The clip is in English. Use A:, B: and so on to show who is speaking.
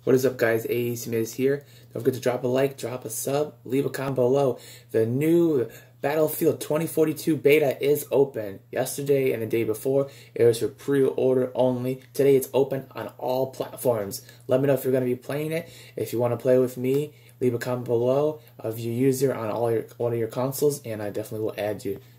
A: What is up, guys? AE Smith here. Don't forget to drop a like, drop a sub, leave a comment below. The new Battlefield 2042 beta is open. Yesterday and the day before, it was for pre-order only. Today, it's open on all platforms. Let me know if you're going to be playing it. If you want to play with me, leave a comment below of your user on one of your consoles, and I definitely will add you.